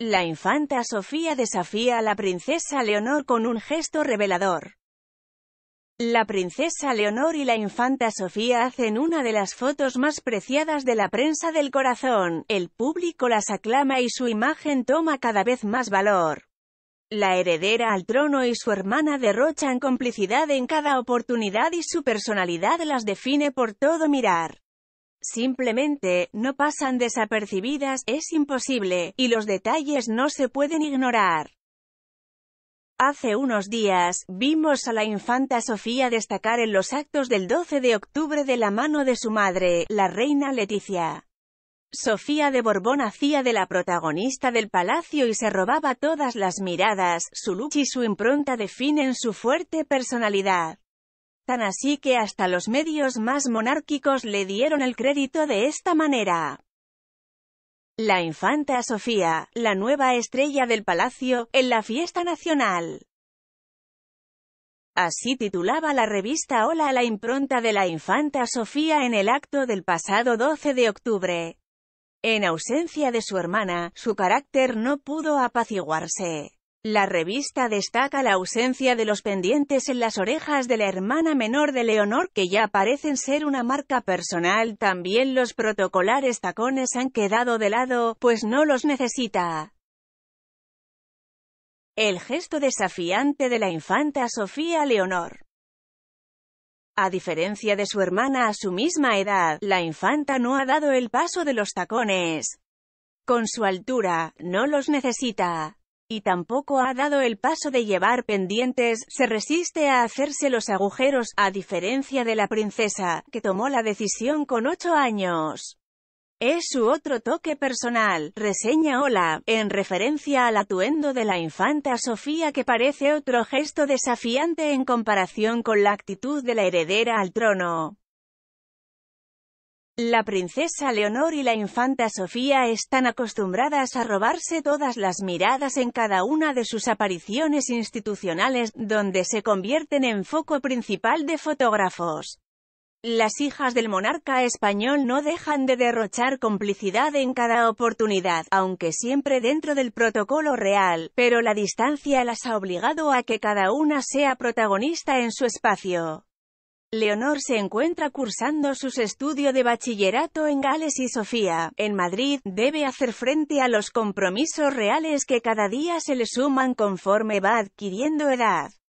La infanta Sofía desafía a la princesa Leonor con un gesto revelador. La princesa Leonor y la infanta Sofía hacen una de las fotos más preciadas de la prensa del corazón, el público las aclama y su imagen toma cada vez más valor. La heredera al trono y su hermana derrochan complicidad en cada oportunidad y su personalidad las define por todo mirar. Simplemente, no pasan desapercibidas, es imposible, y los detalles no se pueden ignorar. Hace unos días, vimos a la infanta Sofía destacar en los actos del 12 de octubre de la mano de su madre, la reina Letizia. Sofía de Borbón hacía de la protagonista del palacio y se robaba todas las miradas, su look y su impronta definen su fuerte personalidad. Tan así que hasta los medios más monárquicos le dieron el crédito de esta manera. La infanta Sofía, la nueva estrella del palacio, en la fiesta nacional. Así titulaba la revista Hola la impronta de la infanta Sofía en el acto del pasado 12 de octubre. En ausencia de su hermana, su carácter no pudo apaciguarse. La revista destaca la ausencia de los pendientes en las orejas de la hermana menor de Leonor, que ya parecen ser una marca personal. También los protocolares tacones han quedado de lado, pues no los necesita. El gesto desafiante de la infanta Sofía Leonor. A diferencia de su hermana a su misma edad, la infanta no ha dado el paso de los tacones. Con su altura, no los necesita. Y tampoco ha dado el paso de llevar pendientes, se resiste a hacerse los agujeros, a diferencia de la princesa, que tomó la decisión con 8 años. Es su otro toque personal, reseña Hola, en referencia al atuendo de la infanta Sofía que parece otro gesto desafiante en comparación con la actitud de la heredera al trono. La princesa Leonor y la infanta Sofía están acostumbradas a robarse todas las miradas en cada una de sus apariciones institucionales, donde se convierten en foco principal de fotógrafos. Las hijas del monarca español no dejan de derrochar complicidad en cada oportunidad, aunque siempre dentro del protocolo real, pero la distancia las ha obligado a que cada una sea protagonista en su espacio. Leonor se encuentra cursando sus estudios de bachillerato en Gales y Sofía, en Madrid, debe hacer frente a los compromisos reales que cada día se le suman conforme va adquiriendo edad.